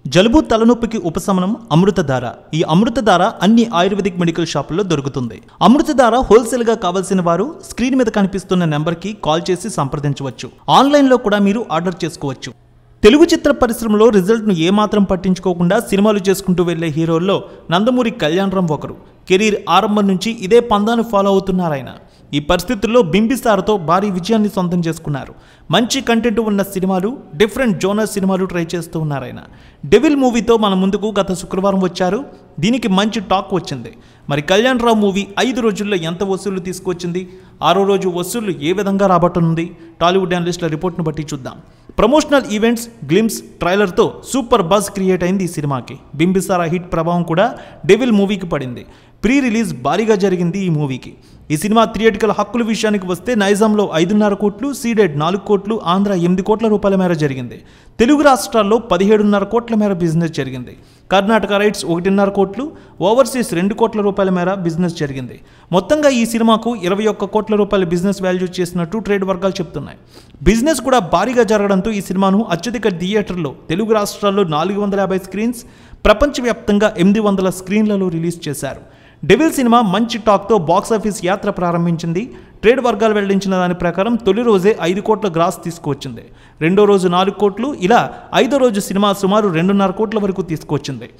జలుబు తలనొప్పికి ఉపశమనం అమృతధార. ఈ అమృతధార అన్ని ఆయుర్వేదిక్ మెడికల్ షాపుల్లో దొరుకుతుంది. అమృతధార హోల్సేల్ గా కావాల్సిన వారు స్క్రీన్ మీద కనిపిస్తున్న నెంబర్కి కాల్ చేసి సంప్రదించవచ్చు. ఆన్లైన్లో కూడా మీరు ఆర్డర్ చేసుకోవచ్చు. తెలుగు చిత్ర పరిశ్రమలో రిజల్ట్ను ఏమాత్రం పట్టించుకోకుండా సినిమాలు చేసుకుంటూ వెళ్లే హీరోల్లో నందమూరి కళ్యాణరామ్ ఒకరు. కెరీర్ ఆరంభం నుంచి ఇదే పందాను ఫాలో అవుతున్నారాయన. ఈ పరిస్థితుల్లో బింబిసారతో భారీ విజయాన్ని సొంతం చేసుకున్నారు. మంచి కంటెంట్ ఉన్న సినిమాలు, డిఫరెంట్ జోనర్ సినిమాలు ట్రై చేస్తూ ఉన్నారాయన. డెవిల్ మూవీతో మన ముందుకు గత శుక్రవారం వచ్చారు. దీనికి మంచి టాక్ వచ్చింది. మరి కళ్యాణరామ్ మూవీ 5 రోజుల్లో ఎంత వసూళ్లు తీసుకొచ్చింది, 6వ రోజు వసూళ్లు ఏ విధంగా రాబట్టనుంది, టాలీవుడ్ అనలిస్టుల రిపోర్ట్ను బట్టి చూద్దాం. ప్రమోషనల్ ఈవెంట్స్, గ్లిమ్స్, ట్రైలర్తో సూపర్ బజ్ క్రియేట్ అయింది ఈ సినిమాకి. బింబిసారా హిట్ ప్రభావం కూడా డెవిల్ మూవీకి పడింది. ప్రీ రిలీజ్ భారీగా జరిగింది ఈ మూవీకి. ఈ సినిమా థియేటికల్ హక్కుల విషయానికి వస్తే నైజాంలో 5.5 కోట్లు, సీడెడ్ 4 కోట్లు, ఆంధ్ర 8 కోట్ల రూపాయల మేర జరిగింది. తెలుగు రాష్ట్రాల్లో 17.5 కోట్ల మేర బిజినెస్ జరిగింది. కర్ణాటక రైట్స్ 1.5 కోట్లు, ఓవర్సీస్ 2 కోట్ల రూపాయల మేర బిజినెస్ జరిగింది. మొత్తంగా ఈ సినిమాకు 21 కోట్ల రూపాయల బిజినెస్ వాల్యూ చేసినట్టు ట్రేడ్ వర్గాలు చెప్తున్నాయి. బిజినెస్ కూడా భారీగా జరగడంతో ఈ సినిమాను అత్యధిక థియేటర్లో తెలుగు రాష్ట్రాల్లో 450 స్క్రీన్స్, ప్రపంచవ్యాప్తంగా 800 స్క్రీన్లలో రిలీజ్ చేశారు. డెవిల్ సినిమా మంచి టాక్తో బాక్సాఫీస్ యాత్ర ప్రారంభించింది. ట్రేడ్ వర్గాలు వెల్లడించిన దాని ప్రకారం తొలి రోజే 5 కోట్ల గ్రాస్ తీసుకువచ్చింది. రెండో రోజు 4 కోట్లు, ఇలా 5వ రోజు సినిమా సుమారు 2.5 కోట్ల వరకు తీసుకువచ్చింది.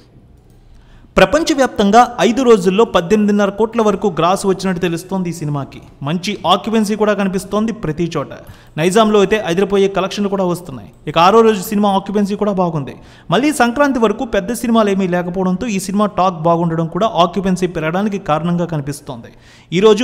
ప్రపంచవ్యాప్తంగా 5 రోజుల్లో 18.5 కోట్ల వరకు గ్రాస్ వచ్చినట్టు తెలుస్తోంది ఈ సినిమాకి. మంచి ఆక్యుపెన్సీ కూడా కనిపిస్తోంది ప్రతి చోట. నైజాంలో అయితే అదిరిపోయే కలెక్షన్లు కూడా వస్తున్నాయి. ఇక 6వ రోజు సినిమా ఆక్యుపెన్సీ కూడా బాగుంది. మళ్ళీ సంక్రాంతి వరకు పెద్ద సినిమాలు ఏమీ లేకపోవడంతో ఈ సినిమా టాక్ బాగుండడం కూడా ఆక్యుపెన్సీ పెరగడానికి కారణంగా కనిపిస్తోంది. ఈరోజు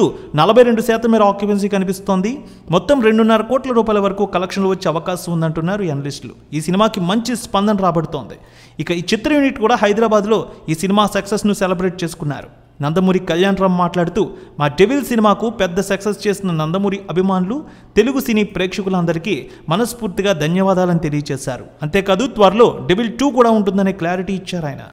42% మేర ఆక్యుపెన్సీ కనిపిస్తోంది. మొత్తం 2.5 కోట్ల రూపాయల వరకు కలెక్షన్లు వచ్చే అవకాశం ఉందంటున్నారు అనలిస్టులు. ఈ సినిమాకి మంచి స్పందన రాబడుతోంది. ఇక ఈ చిత్ర యూనిట్ కూడా హైదరాబాద్లో ఈ సినిమా సక్సెస్ను సెలబ్రేట్ చేసుకున్నారు. నందమూరి కళ్యాణరామ్ మాట్లాడుతూ, మా డెవిల్ సినిమాకు పెద్ద సక్సెస్ చేసిన నందమూరి అభిమానులు, తెలుగు సినీ ప్రేక్షకులందరికీ మనస్ఫూర్తిగా ధన్యవాదాలను తెలియజేశారు. అంతేకాదు త్వరలో డెవిల్ 2 కూడా ఉంటుందనే క్లారిటీ ఇచ్చారు ఆయన.